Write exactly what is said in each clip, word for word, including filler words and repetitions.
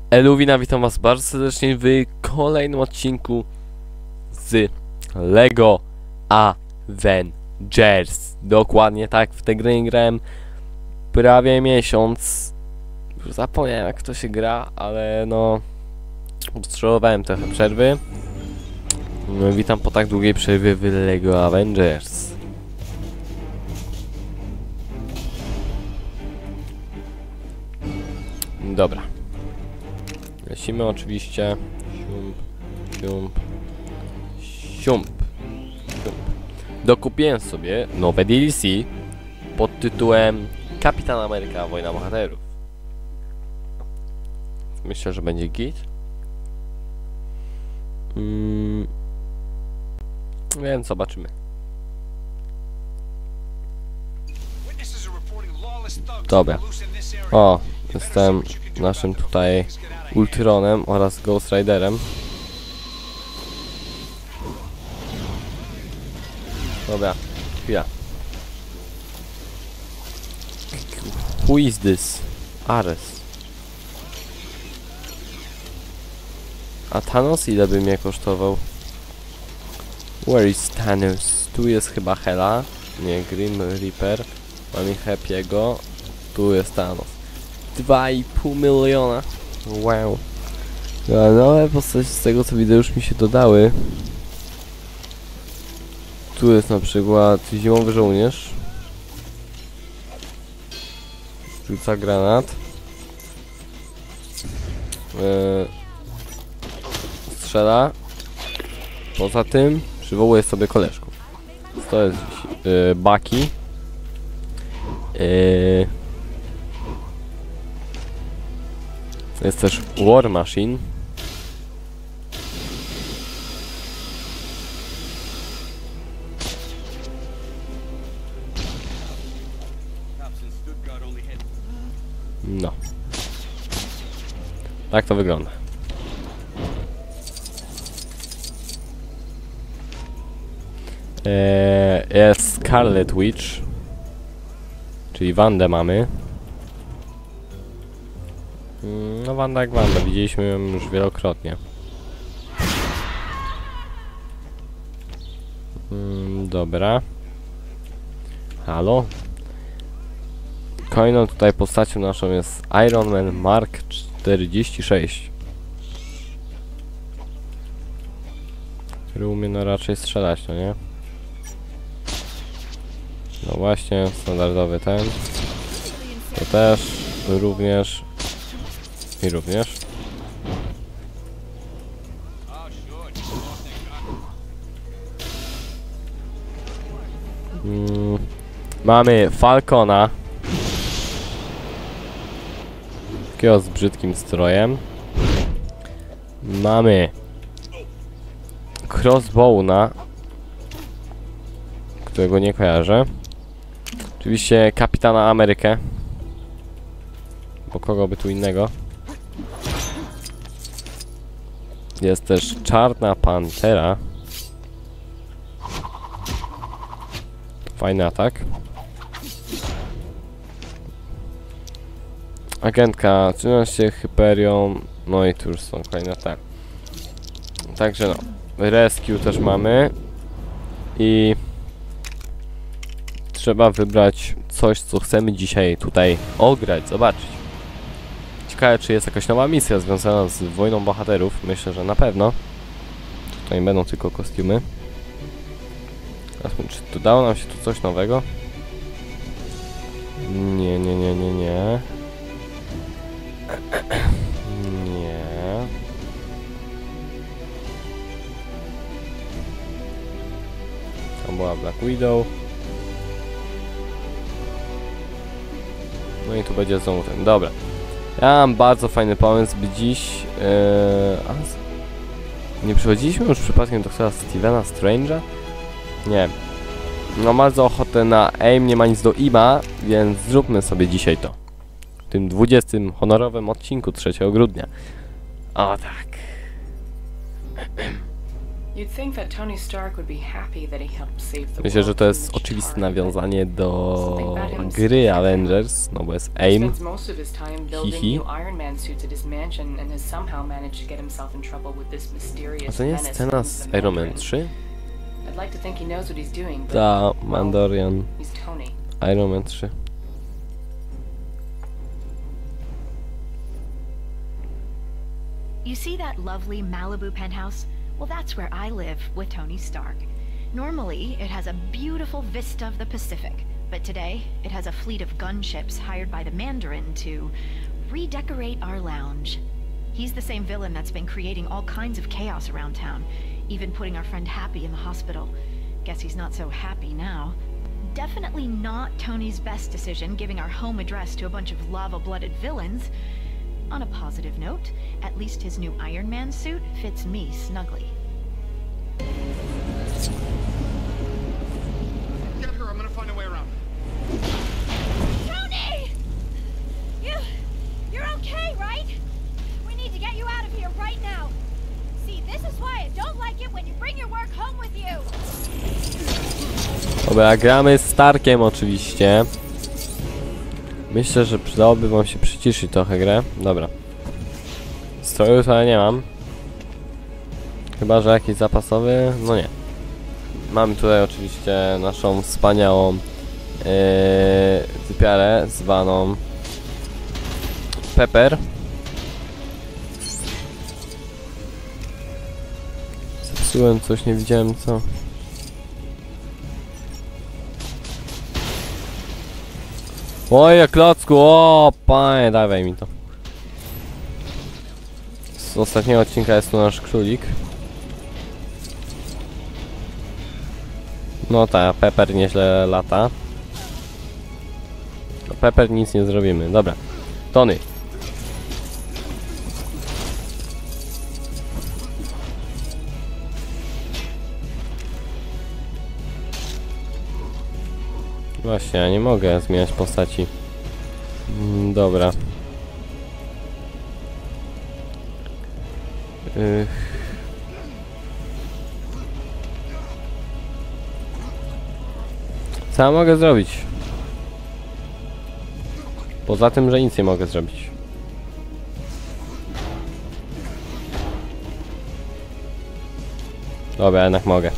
Eluwina, witam was bardzo serdecznie w kolejnym odcinku z Lego Avengers. Dokładnie tak, w tę grę nie grałem prawie miesiąc. Już zapomniałem, jak to się gra, ale no potrzebowałem trochę przerwy. No, witam po tak długiej przerwie w Lego Avengers. Dobra. Lecimy oczywiście. Siump, siump, siump, siump. Dokupiłem sobie nowe D L C pod tytułem Kapitan Ameryka Wojna Bohaterów. Myślę, że będzie git. Mm. Więc zobaczymy. Dobra. O, jestem naszym tutaj Ultronem oraz Ghost Riderem. Dobra, chwila. Who is this? Ares. A Thanos ile by mnie kosztował? Where is Thanos? Tu jest chyba Hela. Nie, Grim Reaper. Mamy Happy'ego. Tu jest Thanos. dwa i pół miliona. Wow. No, nowe postacie z tego co widzę już mi się dodały. Tu jest na przykład zimowy żołnierz. Rzuca granat. Yy, strzela. Poza tym przywołuje sobie koleżków. To jest yy, Bucky. Yy, jest też War Machine. No. Tak to wygląda. Eee, jest Scarlet Witch. Czyli Wandę mamy. No Wanda jak Wanda, widzieliśmy ją już wielokrotnie. Mm, dobra. Halo? Kolejną tutaj postacią naszą jest Iron Man Mark czterdzieści sześć. Który umie no raczej strzelać, no nie? No właśnie, standardowy ten. To też, również. I również. Mm, mamy Falcona. Takiego z brzydkim strojem. Mamy Crossbowna, którego nie kojarzę. Oczywiście Kapitana Amerykę. Bo kogo by tu innego. Jest też Czarna Pantera. Fajny atak. Agentka trzynaście, Hyperion. No i tu już są kolejne te. Także no. Rescue też mamy. I trzeba wybrać coś, co chcemy dzisiaj tutaj ograć, zobaczyć. Ciekawe, czy jest jakaś nowa misja związana z Wojną Bohaterów. Myślę, że na pewno. Tutaj będą tylko kostiumy. Zobaczmy, czy dodało nam się tu coś nowego? Nie, nie, nie, nie, nie. Nie. To była Black Widow. No i tu będzie znowu ten. Dobra. Ja mam bardzo fajny pomysł, by dziś... Yy, a, nie przychodziliśmy już przypadkiem doktora Stevena Strange'a? Nie. Mam bardzo ochotę na aim, nie ma nic do ima, więc zróbmy sobie dzisiaj to. W tym dwudziestym honorowym odcinku trzeciego grudnia. O tak. Myślę, że to jest oczywiste nawiązanie do gry Avengers, no bo jest AIM. Hihi. A to nie jest scena z Iron Man trzy? Ta, Mandalorian. Iron Man trzy. You see that lovely Malibu penthouse? Well, that's where I live with Tony Stark. Normally, it has a beautiful vista of the Pacific, but today, it has a fleet of gunships hired by the Mandarin to redecorate our lounge. He's the same villain that's been creating all kinds of chaos around town, even putting our friend Happy in the hospital. Guess he's not so happy now. Definitely not Tony's best decision giving our home address to a bunch of lava-blooded villains. On a positive note, at least his new Iron Man suit fits me snugly. Get her, I'm gonna find a way around. Tony! You... you're okay, right? We need to get you out of here right now. See, this is why I don't like it when you bring your work home with you. Dobra, gramy z Starkiem oczywiście. Myślę, że przydałoby wam się przyciszyć trochę grę. Dobra. Stroju to ja nie mam. Chyba, że jakiś zapasowy? No nie. Mamy tutaj oczywiście naszą wspaniałą yy, sypiarę zwaną Pepper. Zepsułem coś, nie widziałem co. Oje, klocku, o panie, dawaj mi to. Z ostatniego odcinka jest tu nasz królik. No ta, Pepper nieźle lata. No Pepper nic nie zrobimy, dobra. Tony. Właśnie, ja nie mogę zmieniać postaci. Mm, dobra. Yy. Co ja mogę zrobić? Poza tym, że nic nie mogę zrobić. Dobra, jednak mogę.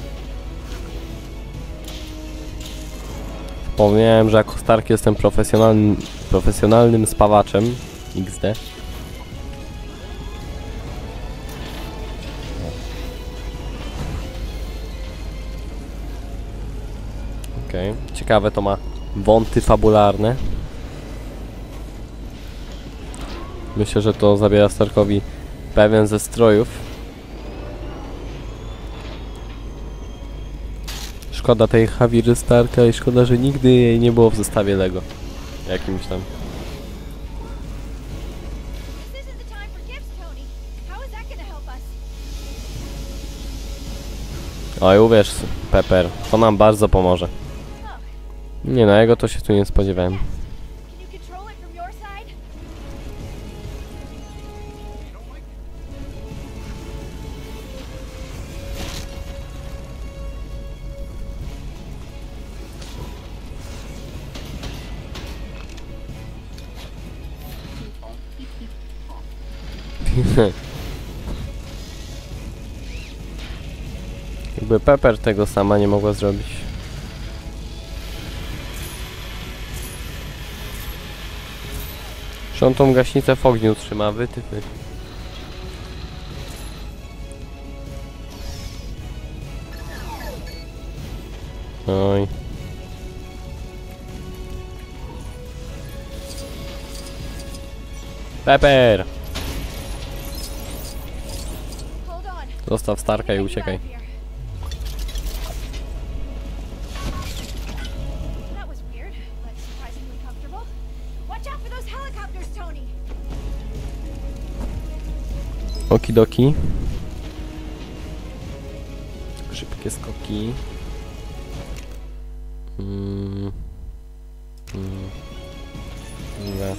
Wspomniałem, że jako Stark jestem profesjonalnym, profesjonalnym spawaczem. iks de. Okej, okay. Ciekawe to ma wąty fabularne. Myślę, że to zabiera Starkowi pewien ze strojów. Szkoda tej Haviry Starka i szkoda, że nigdy jej nie było w zestawie Lego. Jakimś tam. Oj, uwierz, Pepper, to nam bardzo pomoże. Nie no, jego to się tu nie spodziewałem. Jakby Pepper tego sama nie mogła zrobić. Czy on tą gaśnicę w ogniu trzyma? Wytypy. Oj. Pepper! Zostaw Starka i uciekaj. Okidoki. Szybkie skoki. Mm. Mm. Dobra.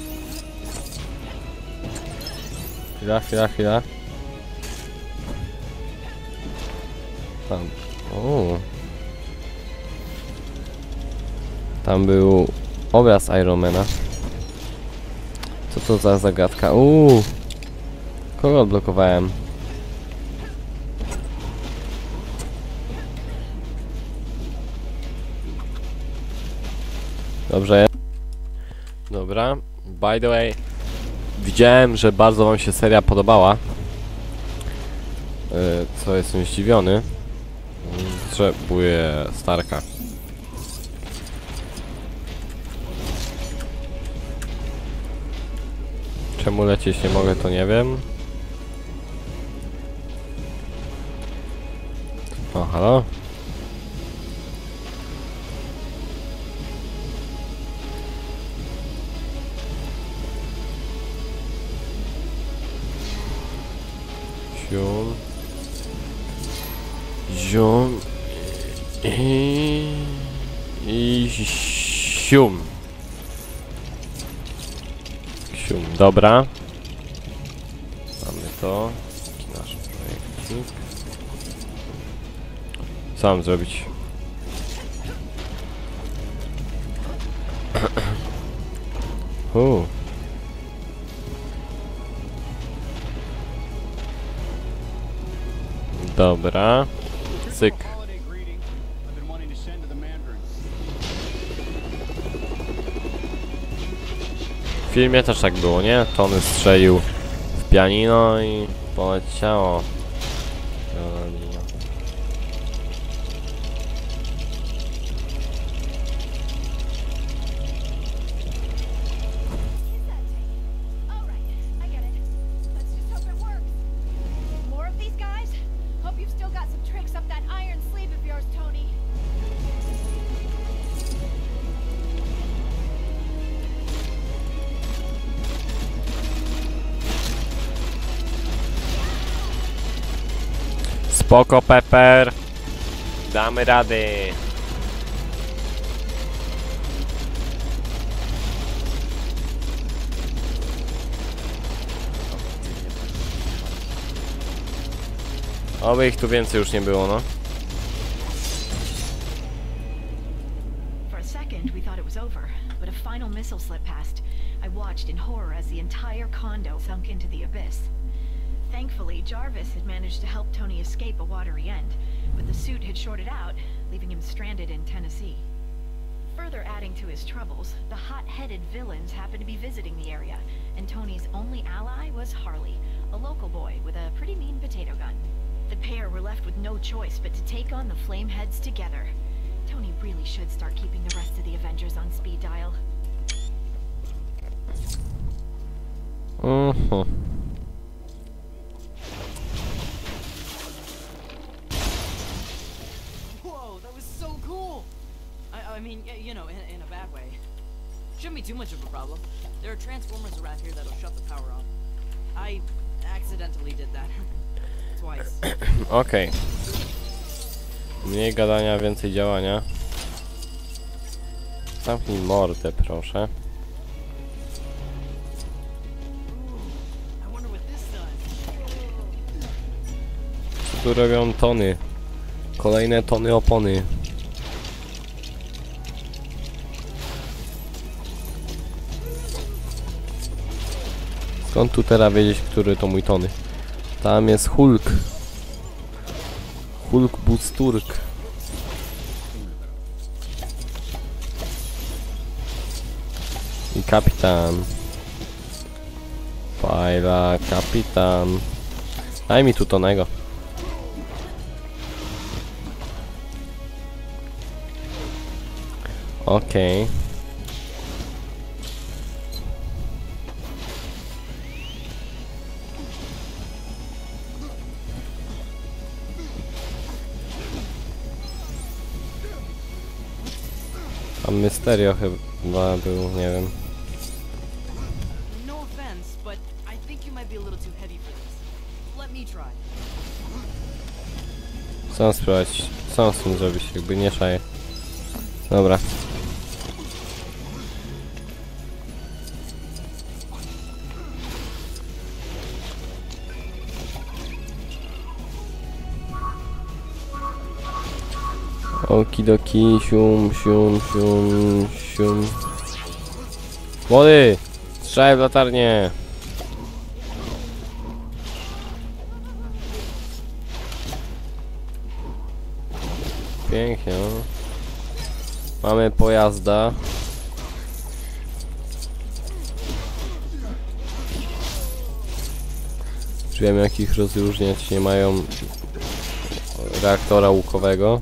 Chwila, chwila, chwila. Tam. O. Tam był obraz Ironmana. Co to za zagadka? Uuu. Kogo odblokowałem? Dobrze. Dobra. By the way, widziałem, że bardzo wam się seria podobała. Yy, co jestem zdziwiony. Potrzebuję Starka. Czemu lecieć nie mogę, to nie wiem. O, halo? Ziom. Ziom. I... I... Sium. Sium. Dobra. Mamy to. Taki nasz projekcik. Co mam zrobić? Uuu. Dobra. Cyk. W filmie też tak było, nie? Tony strzelił w pianino i poleciało. Spoko, Pepper. Damy rady. Oby ich tu więcej już nie było, no. For a second, we thought it was over, but a final missile slipped past. I watched in horror as the entire condo sunk into the abyss. Thankfully, Jarvis had managed to help Tony escape a watery end, but the suit had shorted out, leaving him stranded in Tennessee. Further adding to his troubles, the hot-headed villains happened to be visiting the area, and Tony's only ally was Harley, a local boy with a pretty mean potato gun. The pair were left with no choice but to take on the Flameheads together. Tony really should start keeping the rest of the Avengers on speed dial. Uh-huh. I mean, you know, in, in a bad way. Shouldn't be too much of a problem. There are transformers around here that'll shut the power on. I accidentally did that. Twice. Okej. Okay. Mniej gadania, więcej działania. Zamknij mordę, proszę. Co tu robią tony? Kolejne tony opony. Skąd tu teraz wiedzieć, który to mój Tony? Tam jest Hulk. Hulk Busturk. I kapitan. Fajla, kapitan. Daj mi tu Tonego. Okej. Okay. Tam Mysterio chyba był, nie wiem. No offense, but I think you might be a little too heavy for this. Let me try. Co mam spróbować? Co mam z tym zrobić? Jakby nie szaję. Dobra. Okidoki, sium, sium, sium, sium. Młody! Strzelaj w latarnię! Pięknie. Mamy pojazda. Czy wiem jak ich rozróżniać? Nie mają reaktora łukowego.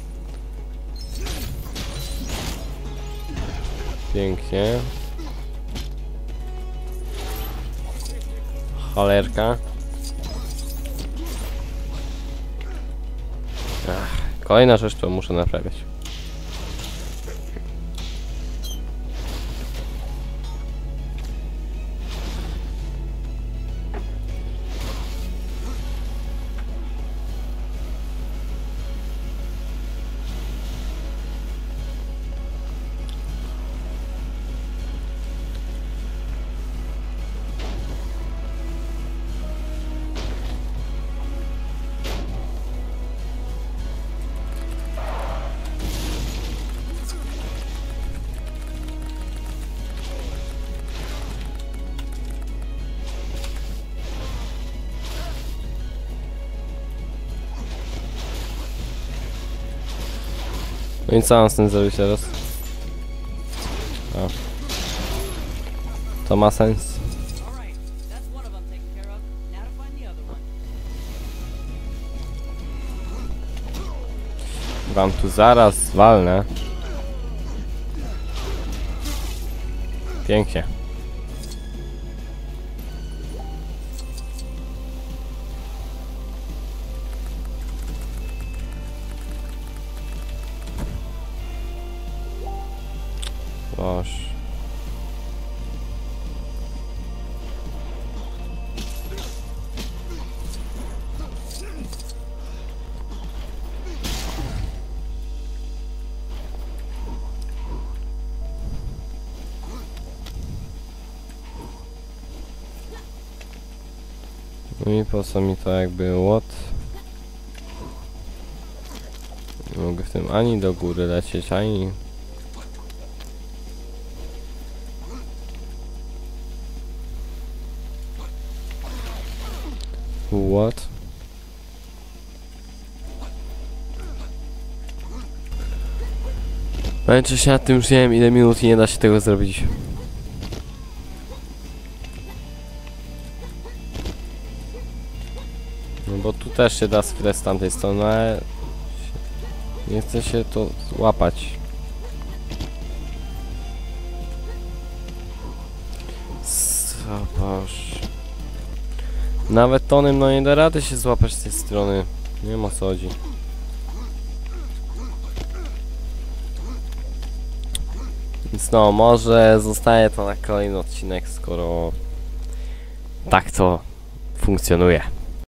Pięknie. Cholerka. Ach, kolejna rzecz, którą muszę naprawiać. No i co mam z tym zrobić teraz? A. To ma sens. Alright, that's one of them taken care of. Now to find the other one. Wam tu zaraz walnę. Pięknie. Boż. No i po co mi to jakby łot? Nie mogę w tym ani do góry lecieć, ani... What? Męczę się nad tym już nie wiem ile minut i nie da się tego zrobić. No bo tu też się da skręcić z tamtej strony, ale nie chce się to złapać. Zobacz. Nawet tonem no nie da rady się złapać z tej strony. Nie wiem o co chodzi. Więc no, może zostaje to na kolejny odcinek, skoro tak to funkcjonuje.